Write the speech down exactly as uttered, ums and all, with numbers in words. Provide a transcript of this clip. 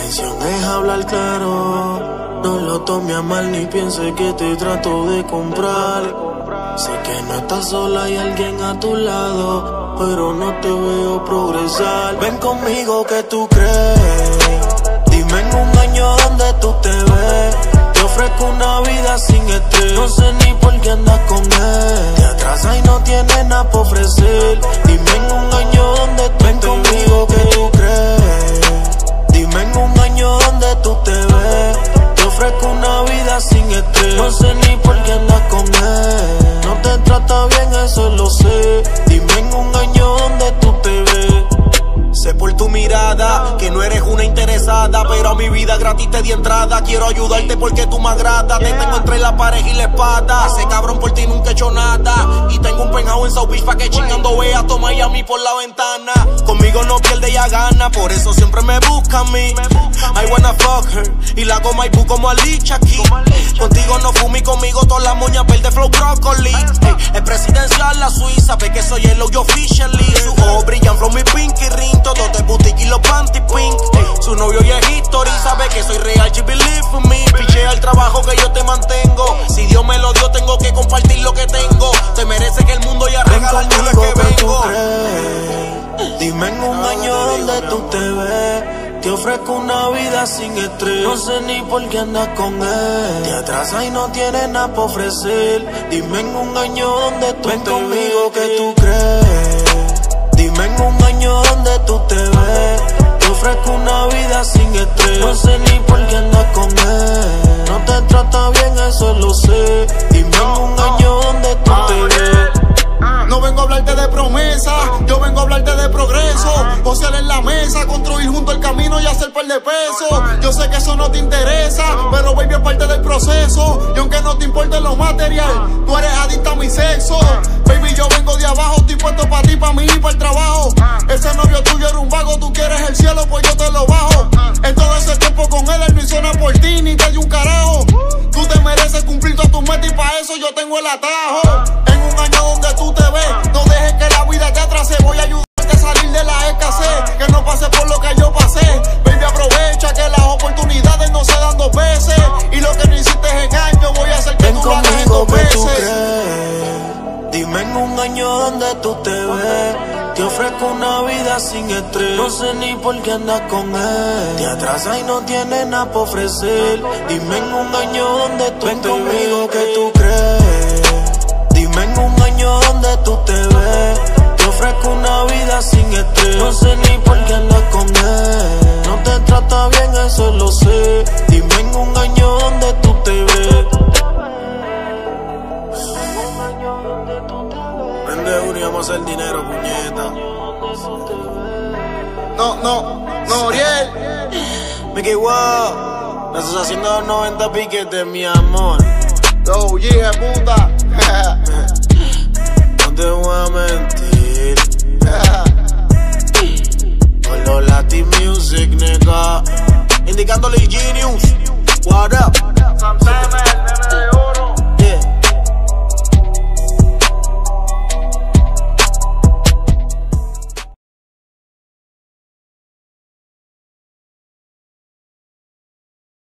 intención es hablar claro. No lo tome a mal ni piense que te trato de comprar. Sé que no estás sola, hay alguien a tu lado, pero no te veo progresar. Ven conmigo, ¿qué tú crees? Dime en un año dónde tú te ves. Te ofrezco una vida sin estrés. No sé ni por qué andas con él. Te atrasa y no tienes nada por ofrecer. Dime en un año dónde tú ven te conmigo, ¿qué tú crees? Dime en un año dónde tú te ves. Te ofrezco una vida sin estrés. No sé ni por qué andas con él. No te trata bien, eso lo sé. Dime en un año dónde tú te ves. Sé por tu mirada que no eres una interesada, pero a mi vida gratis te di entrada. Quiero ayudarte porque tú me agradas. Te tengo entre la pared y la espada. Ese cabrón por ti nunca he hecho nada. Y tengo un penthouse en South Beach pa' que chingando vea a Miami por la ventana. Conmigo no pierde, ya gana, por eso siempre me busca a mí. I wanna fuck her y la hago my boo como Alicia aquí. Contigo no fumi, conmigo todas las moñas verde flow brócoli. Hey, es presidencial la Suiza, ve que soy el logo officially. Sus ojos brillan from mi pinky ring. Todo de boutique y los panty pink. Hey, su novio ya es history, sabe que soy real, she believe in me. Pichea el trabajo que yo te mantengo. Si Dios me lo dio, tengo que compartir lo que tengo. Te merece que el mundo ya regala el día que vengo. Dime en un año dónde tú te ves. Te ofrezco una vida sin estrés. No sé ni por qué andas con él. Te atrasa y no tienes nada por ofrecer. Dime en un año dónde tú ven te conmigo, ¿qué tú crees? Dime en un año dónde tú te ves. Te ofrezco una vida sin estrés. No sé ni por qué andas con él. No te trata bien, eso lo sé. Dime en un año dónde tú te ves. No vengo a hablarte de promesa, yo vengo a hablarte de progreso. Josear en la mesa, construir junto el camino y hacer par de pesos. Yo sé que eso no te interesa, pero baby es parte del proceso. Y aunque no te importe lo material, tú eres adicta a mi sexo. Baby, yo vengo de abajo, estoy puesto para ti, para mí y para el trabajo. Ese novio tuyo era un vago, tú quieres el cielo, pues yo te lo bajo. En todo ese tiempo con él, él no hizo nada por ti, ni te dio un carajo. Tú te mereces cumplir todas tus metas y para eso yo tengo el atajo. En un año donde tú te ves, no dejes que la vida te atrase. Voy a ayudarte a salir de la escasez, que no pase por lo que yo pasé. Baby, aprovecha que las oportunidades no se dan dos veces. Y lo que no hiciste en años, voy a hacer que ven tú lo hagas en conmigo, dos ¿qué tú veces. crees? Dime en un año dónde tú te ves. Te ofrezco una vida sin estrés. No sé ni por qué andas con él. Te atrasa y no tienes nada por ofrecer. Dime en un año dónde tú ven te conmigo, ves. ¿Qué tú crees? Dime en un año dónde tú te ves. Te ofrezco una vida sin estrés. No sé ni por qué andas con él. No te trata bien, eso lo sé. Dime en un año dónde tú te ves. Vende uno y vamos a hacer dinero, puñeta. No, no, no, Oriel. Mickey Wow, me estás haciendo noventa piquetes, mi amor. Yo, hija de puta. No te voy a mentir. Con los Latin Music, nigga. Indicándole Genius. What up?